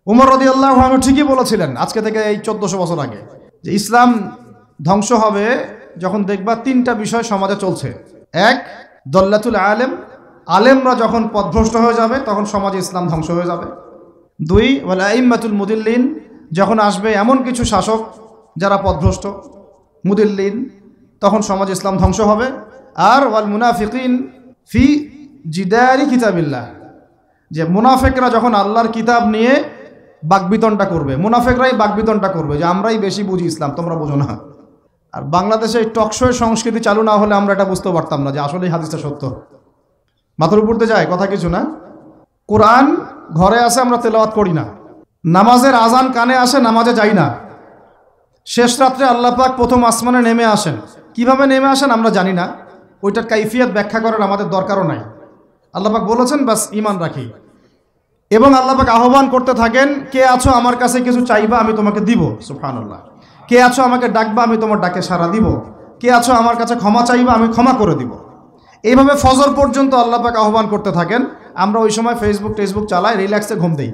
উমর রাদিয়াল্লাহু আনহু ঠিকই বলেছিলেন আজকে থেকে এই 1400 বছর আগে, যে ইসলাম ধ্বংস হবে যখন দেখবা তিনটা বিষয় সমাজে চলছে। এক, দল্লাতুল আলেম, আলেমরা যখন পথভ্রষ্ট হয়ে যাবে তখন সমাজে ইসলাম ধ্বংস হয়ে যাবে। দুই, ওয়াল আইম্মাতুল মুদিল্লিন, যখন আসবে এমন কিছু শাসক যারা পথভ্রষ্ট মুদিল্লিন, তখন সমাজ ইসলাম ধ্বংস হবে। আর ওয়াল মুনাফিকিন ফি জিদারি কিতাবিল্লাহ, যে মুনাফিকরা যখন আল্লাহর কিতাব নিয়ে বাকবিতনটা করবে, মুনাফিকরাই বাকবিতনটা করবে যে আমরাই বেশি বুঝি ইসলাম, তোমরা বোঝো না। আর বাংলাদেশে এই টকশোর সংস্কৃতি চালু না হলে আমরা এটা বুঝতে পারতাম না যে আসলেই হাদিসটা সত্য। মাথার উপর দিয়ে যায় কথা কিছু না। কোরআন ঘরে আসে, আমরা তেলাওয়াত করি না। নামাজের আজান কানে আসে, নামাজে যাই না। শেষ রাত্রে আল্লাহ পাক প্রথম আসমানে নেমে আসেন, কিভাবে নেমে আসেন আমরা জানি না, ওইটার কাইফিয়ত ব্যাখ্যা করার আমাদের দরকারও নাই। আল্লাহ পাক বলেছেন বাস ঈমান রাখি। এবং আল্লাহ পাক আহ্বান করতে থাকেন, কে আছো আমার কাছে কিছু চাইবা আমি তোমাকে দিব, সুবহানাল্লাহ। কে আছো আমাকে ডাকবা আমি তোমার ডাকে সাড়া দিব, কে আছো আমার কাছে ক্ষমা চাইবা আমি ক্ষমা করে দিব। এইভাবে ফজর পর্যন্ত আল্লাহ পাক আহ্বান করতে থাকেন। আমরা ওই সময় ফেসবুক চালাই, রিল্যাক্সে ঘুম দেই।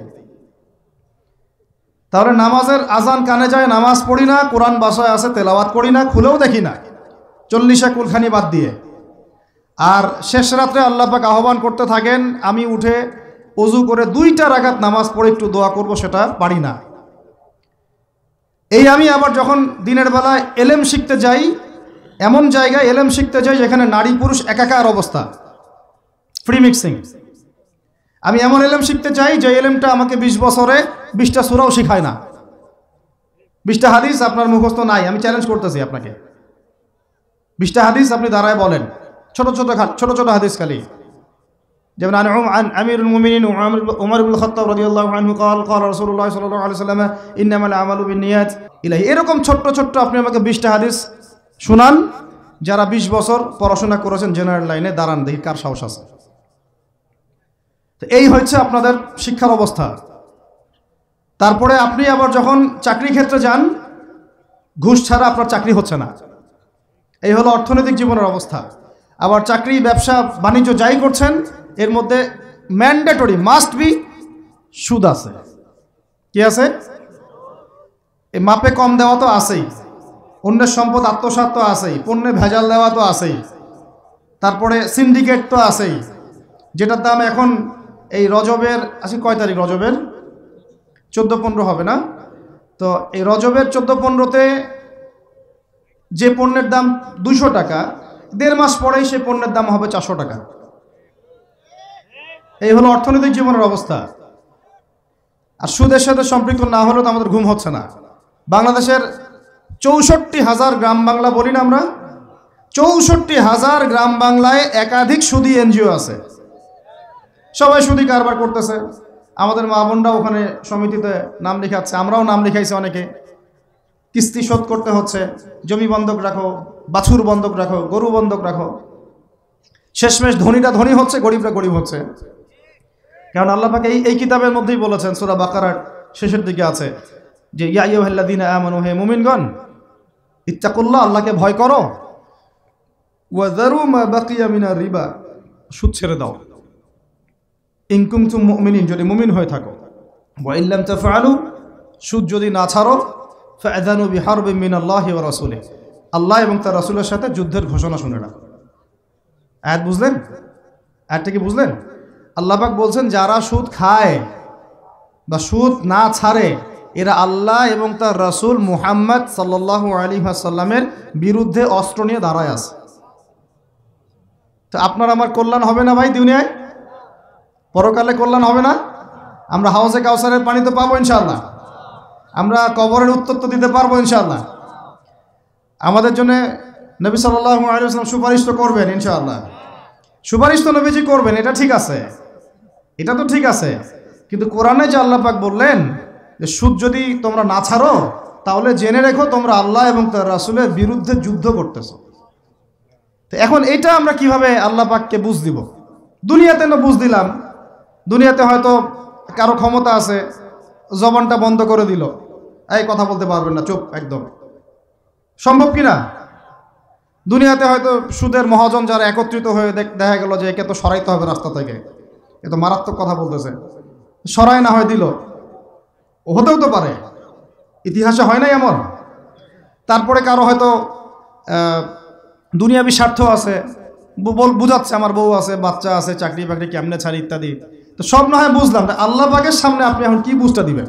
তাহলে নামাজের আজান কানে যায়, নামাজ পড়ি না, কোরআন বাসায় আছে তেলাওয়াত করি না, খুলেও দেখি না, 40 কুলখানি বাদ দিয়ে। আর শেষ রাত্রে আল্লাহ পাক আহ্বান করতে থাকেন, আমি উঠে ওযু করে 2টা রাকাত নামাজ পড়ে একটু দোয়া করব, সেটা পারি না। এই আমি আবার যখন দিনের বেলায় এলেম শিখতে যাই, এমন জায়গায় এলেম শিখতে যাই যেখানে নারী পুরুষ একাকার অবস্থা, ফ্রি মিক্সিং। আমি এমন এলেম শিখতে চাই যে এলেমটা আমাকে 20 বছরে 20টা সূরাও শেখায় না, 20টা হাদিস আপনার মুখস্থ নাই। আমি চ্যালেঞ্জ করতেছি আপনাকে, 20টা হাদিস আপনি দাঁড়ায় বলেন, ছোট ছোট হাদিস খালি। যেমন আমিরুল মুমিনিন উমর ইবনুল খাত্তাব রাদিয়াল্লাহু আনহু قال قال রাসূলুল্লাহ সাল্লাল্লাহু আলাইহি ওয়াসাল্লাম ইন্নামাল আমালু বিন্নিয়াত ইলাহি। এরকম ছোট আপনি আমাকে 20টা হাদিস শুনান, যারা 20 বছর পড়াশোনা করেছেন জেনারেল লাইনে, দাঁড়ান দেখি কার সাহস আছে। তো এই হচ্ছে আপনাদের শিক্ষার অবস্থা। তারপরে আপনি আবার যখন চাকরি ক্ষেত্রে যান, ঘুষ ছাড়া আপনার চাকরি হচ্ছে না। এই হলো অর্থনৈতিক জীবনের অবস্থা। আবার চাকরি ব্যবসা বাণিজ্য যাই করছেন, এর মধ্যে ম্যান্ডেটরি মাস্ট বি সুদ আছে। কি আছে? এই মাপে কম দেওয়া তো আছেই, অন্যের সম্পদ আত্মসাৎ তো আছেই, পণ্যে ভেজাল দেওয়া তো আছেই, তারপরে সিন্ডিকেট তো আছেই, যেটার দাম এখন এই রজবের আজকে কয় তারিখ, রজবের 14-15 হবে না? তো এই রজবের 14-15তে যে পণ্যের দাম 200 টাকা, 1.5 মাস পরেই সেই পণ্যের দাম হবে 400 টাকা। এই হলো অর্থনৈতিক জীবনের অবস্থা। আর সুদের সাথে সম্পৃক্ত না হলেও তো আমাদের ঘুম হচ্ছে না। বাংলাদেশের 64,000 গ্রাম বাংলা বলি না আমরা, 64,000 গ্রাম বাংলায় একাধিক সুদী এনজিও আছে, সবাই সুদী কারবার করতেছে। আমাদের মা বোনরা ওখানে সমিতিতে নাম লেখাচ্ছে, আমরাও নাম লিখাইছি অনেকে। কিস্তি শোধ করতে হচ্ছে, জমি বন্ধক রাখো, বাছুর বন্ধক রাখো, গরু বন্ধক রাখো। শেষমেশ ধনীরা ধনী হচ্ছে, গরিবরা গরিব হচ্ছে। কারণ আল্লাহ পাক এই কিতাবের মধ্যেই বলেছেন, সূরা বাকারার শেষের দিকে আছে যে ইয়া আইয়ুহাল্লাযীনা আমানু, হে মুমিনগণ, ইত্তাকুল্লাহ, আল্লাহকে ভয় করো, ওয়া যারু মা বাকিয়া মিনার রিবা, সুদ ছেড়ে দাও, ইন কুনতুম মুমিনিন, যদি মুমিন হয়ে থাকো, ওয়া ইল্লাম তাফআলু, সুদ যদি না ছাড়ো, ফাআযানু বিহারবিন মিনাল্লাহি ওয়া রাসূলিহি, আল্লাহ এবং তার রাসূলের সাথে যুদ্ধের ঘোষণা শুনে নাও। আয়াত বুঝলেন? আয়াতটা কি বুঝলেন? আল্লাহ পাক বলছেন যারা সুদ খায় বা সুদ না ছাড়ে, এরা আল্লাহ এবং তার রাসূল মুহাম্মদ সাল্লাল্লাহু আলাইহি ওয়াসাল্লামের বিরুদ্ধে অস্ত্র নিয়ে দাঁড়ায় আছে। তো আপনার আমার কল্যাণ হবে না ভাই দুনিয়ায়? পরকালে কল্যাণ হবে না? আমরা হাউজে কাউসারের পানি তো পাবো ইনশাআল্লাহ, আমরা কবরের উত্তর তো দিতে পারবো ইনশাআল্লাহ। আমাদের জন্য নবী সাল্লাল্লাহু আলাইহি ওয়াসাল্লাম সুপারিশ তো করবেন ইনশাআল্লাহ, সুপারিশ তো নবীজি করবেন, এটা ঠিক আছে, এটা তো ঠিক আছে। কিন্তু কোরআনে যে আল্লাহ পাক বললেন যে সুদ যদি তোমরা না ছাড়ো, তাহলে জেনে রেখো তোমরা আল্লাহ এবং তার রাসূলের বিরুদ্ধে যুদ্ধ করতেছো। তো এখন এটা আমরা কিভাবে আল্লাহ পাককে বুঝ দিব? দুনিয়াতে না বুঝ দিলাম, দুনিয়াতে হয়তো কারো ক্ষমতা আছে, জবানটা বন্ধ করে দিল, এই কথা বলতে পারবেন না, চুপ একদম, সম্ভব কিনা? দুনিয়াতে হয়তো সুদের মহাজন যারা একত্রিত হয়ে দেখা গেল যে একে তো সরাইতে হবে রাস্তা থেকে, এ তো মারাত্মক কথা বলতেছে, সরাই না হয় দিল, হতেও তো পারে, ইতিহাসে হয় নাই এমন। তারপরে কারো হয়তো দুনিয়াবি স্বার্থ আছে, বুঝাচ্ছে আমার বউ আছে, বাচ্চা আছে, চাকরি বাকরি কেমনে ছাড়ি ইত্যাদি। তো সব না হয় বুঝলাম, আল্লাহ পাকের সামনে আপনি এখন কি বুঝটা দিবেন?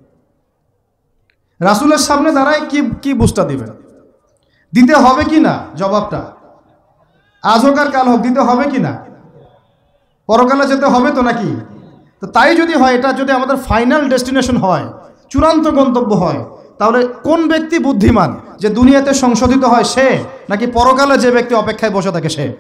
রাসূলের সামনে দাঁড়ায় কি বুঝটা দিবেন? দিতে হবে কি না জবাবটা? আজ হোক আর কাল হোক দিতে হবে কি না? পরকালে যেতে হবে তো নাকি? তো তাই যদি হয়, এটা যদি আমাদের ফাইনাল ডেস্টিনেশন হয়, চূড়ান্ত গন্তব্য হয়, তাহলে কোন ব্যক্তি বুদ্ধিমান, যে দুনিয়াতে সংশোধিত হয় সে, নাকি পরকালে যে ব্যক্তি অপেক্ষায় বসে থাকে সে?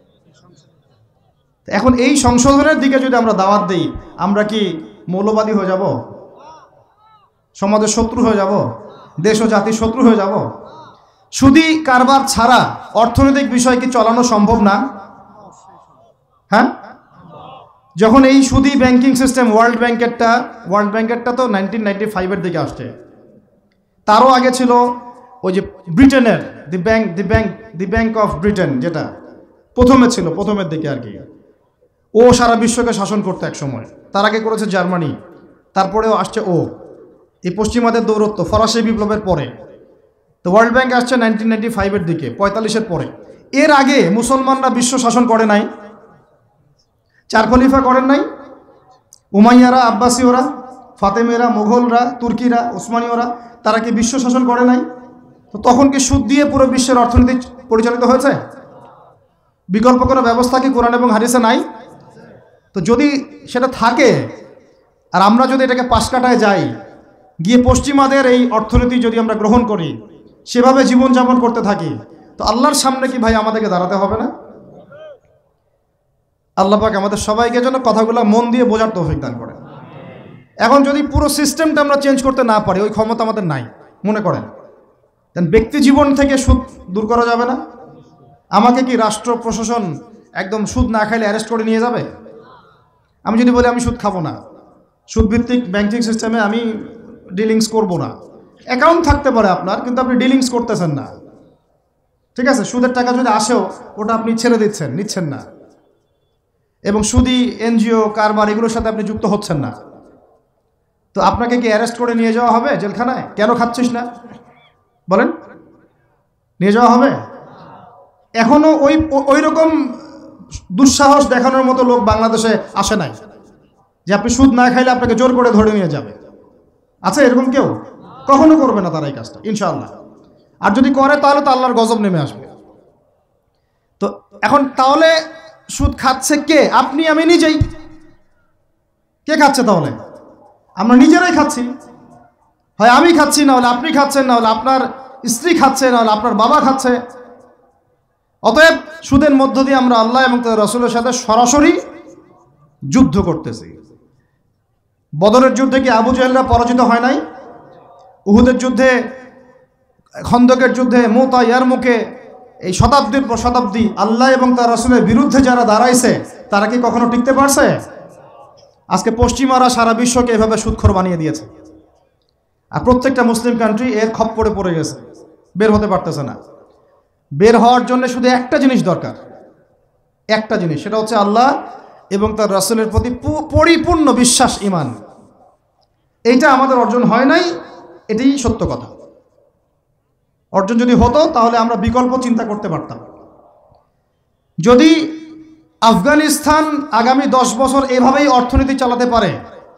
এখন এই সংশোধনের দিকে যদি আমরা দাওয়াত দিই, আমরা কি মৌলবাদী হয়ে যাব? সমাজের শত্রু হয়ে যাব? দেশ ও জাতির শত্রু হয়ে যাব? সুদী কারবার ছাড়া অর্থনৈতিক বিষয় কি চালানো সম্ভব না? হ্যাঁ, যখন এই সুদী ব্যাংকিং সিস্টেম, ওয়ার্ল্ড ব্যাংকেরটা তো 1995-এর দিকে আসছে। তারও আগে ছিল ওই যে ব্রিটেনের দি ব্যাংক অফ ব্রিটেন, যেটা প্রথমে ছিল, প্রথমের দিকে আর কি। ও সারা বিশ্বকে শাসন করতে এক সময়। তার আগে করেছে জার্মানি, তারপরেও আসছে ও। এই পশ্চিমাদের দৌরত্ব ফরাসি বিপ্লবের পরে। তো ওয়ার্ল্ড ব্যাংক আসছে 1995-এর দিকে, 45-এর পরে। এর আগে মুসলমানরা বিশ্ব শাসন করে নাই? 4 খলিফা করেন নাই? উমাইয়ারা, আব্বাসীয়রা, ফাতেমেরা, মোগলরা, তুর্কিরা, ওসমানীয়রা, তারা কি বিশ্ব শাসন করে নাই? তো তখন কি সুদ দিয়ে পুরো বিশ্বের অর্থনীতি পরিচালিত হয়েছে? বিকল্প কোনো ব্যবস্থা কি কোরআন এবং হাদিসে নাই? তো যদি সেটা থাকে, আর আমরা যদি এটাকে পাশ কাটায় যাই, গিয়ে পশ্চিমাদের এই অর্থনীতি যদি আমরা গ্রহণ করি, সেভাবে জীবনযাপন করতে থাকি, তো আল্লাহর সামনে কি ভাই আমাদেরকে দাঁড়াতে হবে না? আল্লাহ পাক আমাদের সবাইকে যেন কথাগুলো মন দিয়ে বোঝার তৌফিক দান করে। এখন যদি পুরো সিস্টেমটা আমরা চেঞ্জ করতে না পারি, ওই ক্ষমতা আমাদের নাই মনে করেন, দেন ব্যক্তি জীবন থেকে সুদ দূর করা যাবে না? আমাকে কি রাষ্ট্র প্রশাসন একদম সুদ না খাইলে অ্যারেস্ট করে নিয়ে যাবে? আমি যদি বলি আমি সুদ খাবো না, সুদভিত্তিক ব্যাংকিং সিস্টেমে আমি ডিলিংস করব না, অ্যাকাউন্ট থাকতে পারে আপনার, কিন্তু আপনি ডিলিংস করতেছেন না, ঠিক আছে? সুদের টাকা যদি আসেও ওটা আপনি ছেড়ে দিচ্ছেন, নিচ্ছেন না, এবং সুদী এনজিও কারবার এগুলোর সাথে আপনি যুক্ত হচ্ছেন না, তো আপনাকে কি অ্যারেস্ট করে নিয়ে যাওয়া হবে জেলখানায়? কেন খাচ্ছিস না বলেন, নিয়ে যাওয়া হবে? এখনো ওই রকম দুঃসাহস দেখানোর মতো লোক বাংলাদেশে আসে নাই যে আপনি সুদ না খাইলে আপনাকে জোর করে ধরে নিয়ে যাবে। আছে এরকম কেউ? কখনো করবে না তারা এই কাজটা, ইনশাআল্লাহ। আর যদি করে তাহলে তো আল্লাহর গজব নেমে আসবে। তো এখন তাহলে সুদ খাচ্ছে কে? আপনি আমি নিজেই। কে খাচ্ছে তাহলে? আমরা নিজেরাই খাচ্ছি। হয় আমি খাচ্ছি, না হলে আপনি খাচ্ছেন, না হলে আপনার স্ত্রী খাচ্ছে, না হলে আপনার বাবা খাচ্ছে। অতএব সুদের মধ্য দিয়ে আমরা আল্লাহ এবং তার রাসূলের সাথে সরাসরি যুদ্ধ করতেছি। বদরের যুদ্ধে কি আবু জাহেলরা পরাজিত হয় নাই? উহুদের যুদ্ধে, খন্দকের যুদ্ধে, মুতা, ইয়ারমুকে, এই শতাব্দীর পর শতাব্দী আল্লাহ এবং তার রাসূলের বিরুদ্ধে যারা দাঁড়াইছে, তারা কি কখনো টিকতে পারছে? আজকে পশ্চিমারা সারা বিশ্বকে এভাবে সুদখোর বানিয়ে দিয়েছে, আর প্রত্যেকটা মুসলিম কান্ট্রি এর খপ্পরে পড়ে গেছে, বের হতে পারতেছে না। বের হওয়ার জন্য শুধু একটা জিনিস দরকার, একটা জিনিস, সেটা হচ্ছে আল্লাহ এবং তার রাসূলের প্রতি পরিপূর্ণ বিশ্বাস, ঈমান। এইটা আমাদের অর্জন হয় নাই, এটাই সত্য কথা। অর্জন যদি হতো তাহলে আমরা বিকল্প চিন্তা করতে পারতাম। যদি আফগানিস্তান আগামী 10 বছর এভাবেই অর্থনীতি চালাতে পারে,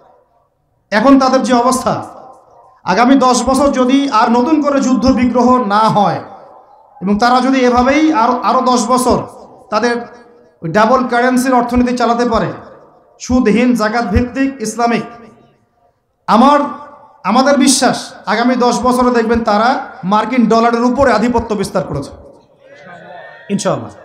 এখন তাদের যে অবস্থা, আগামী 10 বছর যদি আর নতুন করে যুদ্ধ বিগ্রহ না হয় এবং তারা যদি এভাবেই আরো 10 বছর তাদের ডাবল কারেন্সির অর্থনীতি চালাতে পারে, সুদহীন, জাকাত ভিত্তিক, ইসলামিক, আমাদের বিশ্বাস আগামী 10 বছরে দেখবেন তারা মার্কিন ডলারের উপরে আধিপত্য বিস্তার করেছে ইনশাআল্লাহ।